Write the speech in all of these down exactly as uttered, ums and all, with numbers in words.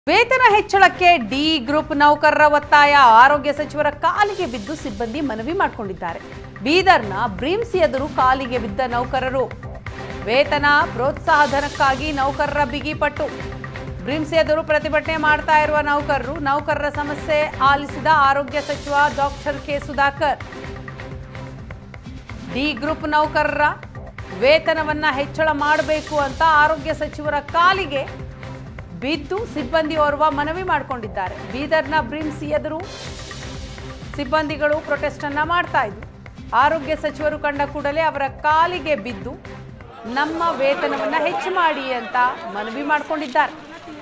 ವೇತನ ಹೆಚ್ಚಳಕ್ಕೆ D group ನೌಕರರ ಒತ್ತಾಯ ಆರೋಗ್ಯ ಸಚಿವರ ಕಾಲಿಗೆ ಬಿದ್ದು ಸಿಬ್ಬಂದಿ ಮನವಿ ಮಾಡಿಕೊಂಡಿದ್ದಾರೆ. ಬೀದರ್ನ ಬ್ರಿಮ್ಸ್ ಎದುರು ಕಾಲಿಗೆ ಬಿದ್ದ ನೌಕರರು ವೇತನ ಪ್ರೋತ್ಸಾಹಧನಕ್ಕಾಗಿ ನೌಕರರ ಬಿಗಿಪಟ್ಟು. ಬ್ರಿಮ್ಸ್ ಎದುರು ಪ್ರತಿಭಟನೆ ಮಾಡ್ತಾ ಇರುವ ನೌಕರರು ನೌಕರರ ಸಮಸ್ಯೆ ಆಲಿಸಿದ ಆರೋಗ್ಯ ಸಚಿವ doctor K Sudhakar D group ನೌಕರರ ವೇತನವನ್ನ ಹೆಚ್ಚಳ ಮಾಡಬೇಕು ಅಂತ ಆರೋಗ್ಯ ಸಚಿವರ ಕಾಲಿಗೆ ಬಿದ್ದು ಸಿಬ್ಬಂದಿ ಓರ್ವ ಮನವಿ ಮಾಡಿಕೊಂಡಿದ್ದಾರೆ. ಬೀದರ್ನ ಬ್ರಿಮ್ಸ್ ಎದುರು ಸಿಬ್ಬಂದಿಗಳು ಪ್ರೊಟೆಸ್ಟ್ ಅನ್ನ ಮಾಡ್ತಾ ಇದ್ರು. ಆರೋಗ್ಯ ಸಚಿವರು ಕಂಡ ಕೂಡಲೇ ಅವರ ಕಾಲಿಗೆ ಬಿದ್ದು ನಮ್ಮ ವೇತನವನ್ನ ಹೆಚ್ಚು ಮಾಡಿ ಅಂತ ಮನವಿ ಮಾಡಿಕೊಂಡಿದ್ದಾರೆ.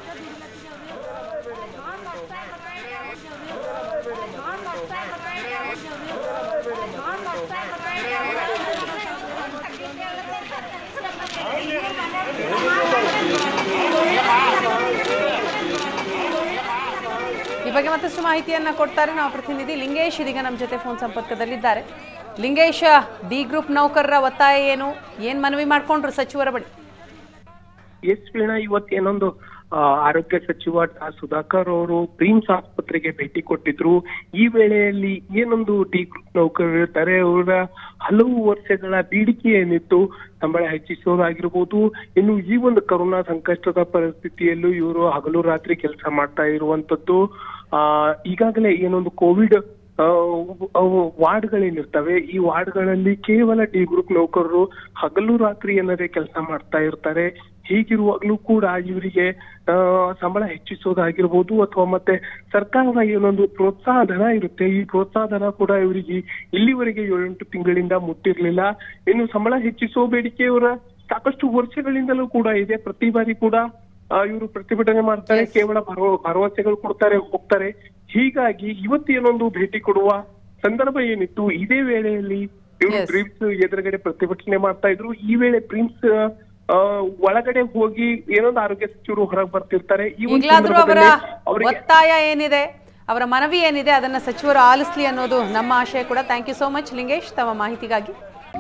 ಈ ಬಗ್ಗೆ ಮತ್ತಷ್ಟು ಮಾಹಿತಿಯನ್ನ ಕೊಡ್ತಾರೆ ನಾವು ಪ್ರತಿನಿಧಿ ಲಿಂಗೇಶ್ ಇದೀಗ ನಮ್ಮ ಜೊತೆ ಫೋನ್ ಸಂಪರ್ಕದಲ್ಲಿದ್ದಾರೆ. ಲಿಂಗೇಶ್, ಡಿ ಗ್ರೂಪ್ ನೌಕರರ ಒತ್ತಾಯ ಏನು, ಏನ್ ಮನವಿ ಮಾಡ್ಕೊಂಡ್ರು ಸಚಿವರ ಬಳಿ? ಎಸ್ ವೀಣಾ, ಇವತ್ತೇನೊಂದು ಆರೋಗ್ಯ ಸಚಿವ ಸುಧಾಕರ್ ಅವರು ಬ್ರಿಮ್ಸ್ ಆಸ್ಪತ್ರೆಗೆ ಭೇಟಿ ಕೊಟ್ಟಿದ್ರು. ಈ ವೇಳೆಯಲ್ಲಿ ಏನೊಂದು ಡಿ ಗ್ರೂಪ್ ನೌಕರರು ಇರ್ತಾರೆ, ಅವರ ಹಲವು ವರ್ಷಗಳ ಬೇಡಿಕೆ ಏನಿತ್ತು ಸಂಬಳ ಹೆಚ್ಚಿಸೋದಾಗಿರ್ಬೋದು, ಇನ್ನು ಈ ಒಂದು ಕೊರೋನಾ ಸಂಕಷ್ಟದ ಪರಿಸ್ಥಿತಿಯಲ್ಲೂ ಇವರು ಹಗಲು ರಾತ್ರಿ ಕೆಲಸ ಮಾಡ್ತಾ ಇರುವಂತದ್ದು. ಆ ಈಗಾಗಲೇ ಏನೊಂದು ಕೋವಿಡ್ ವಾರ್ಡ್ಗಳೇನಿರ್ತವೆ, ಈ ವಾರ್ಡ್ಗಳಲ್ಲಿ ಕೇವಲ ಡಿ ಗ್ರೂಪ್ ನೌಕರರು ಹಗಲು ರಾತ್ರಿ ಏನದೇ ಕೆಲಸ ಮಾಡ್ತಾ ಇರ್ತಾರೆ. ಹೀಗಿರುವಾಗ್ಲೂ ಕೂಡ ಇವರಿಗೆ ಸಂಬಳ ಹೆಚ್ಚಿಸೋದಾಗಿರ್ಬೋದು ಅಥವಾ ಮತ್ತೆ ಸರ್ಕಾರದ ಏನೊಂದು ಪ್ರೋತ್ಸಾಹ ಧನ ಇರುತ್ತೆ, ಈ ಪ್ರೋತ್ಸಾಹ ಧನ ಕೂಡ ಇವರಿಗೆ ಇಲ್ಲಿವರೆಗೆ ಏಳೆಂಟು ತಿಂಗಳಿಂದ ಮುಟ್ಟಿರ್ಲಿಲ್ಲ. ಇನ್ನು ಸಂಬಳ ಹೆಚ್ಚಿಸೋ ಬೇಡಿಕೆ ಇವರ ಸಾಕಷ್ಟು ವರ್ಷಗಳಿಂದಲೂ ಕೂಡ ಇದೆ. ಪ್ರತಿ ಬಾರಿ ಕೂಡ ಇವರು ಪ್ರತಿಭಟನೆ ಮಾಡ್ತಾರೆ, ಕೇವಲ ಭರವಸೆಗಳು ಕೊಡ್ತಾರೆ, ಹೋಗ್ತಾರೆ. ಹೀಗಾಗಿ ಇವತ್ತು ಏನೊಂದು ಭೇಟಿ ಕೊಡುವ ಸಂದರ್ಭ ಏನಿತ್ತು, ಇದೇ ವೇಳೆಯಲ್ಲಿ ಇವರು ಬ್ರಿಮ್ಸ್ ಎದುರುಗಡೆ ಪ್ರತಿಭಟನೆ ಮಾಡ್ತಾ ಇದ್ರು. ಈ ವೇಳೆ ಬ್ರಿಮ್ಸ್ ಒಳಗಡೆ ಹೋಗಿ ಏನೊಂದು ಆರೋಗ್ಯ ಸಚಿವರು ಹೊರಗೆ ಬರ್ತಿರ್ತಾರೆ. ಅವರ ಒತ್ತಾಯ ಏನಿದೆ, ಅವರ ಮನವಿ ಏನಿದೆ ಅದನ್ನ ಸಚಿವರು ಆಲಿಸ್ಲಿ ಅನ್ನೋದು ನಮ್ಮ ಆಶಯ ಕೂಡ. Thank you so much Lingesh ತಮ್ಮ ಮಾಹಿತಿಗಾಗಿ.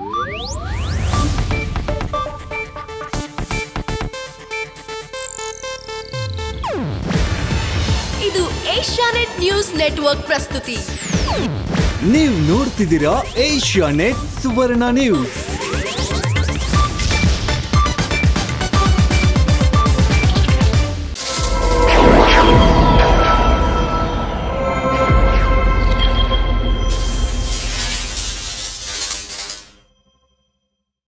ಇದು ಏಷ್ಯಾನೆಟ್ ನ್ಯೂಸ್ ನೆಟ್ವರ್ಕ್ ಪ್ರಸ್ತುತಿ. ನೀವು ನೋಡ್ತಿದ್ದೀರಾ ಏಷ್ಯಾನೆಟ್ ಸುವರ್ಣ ನ್ಯೂಸ್.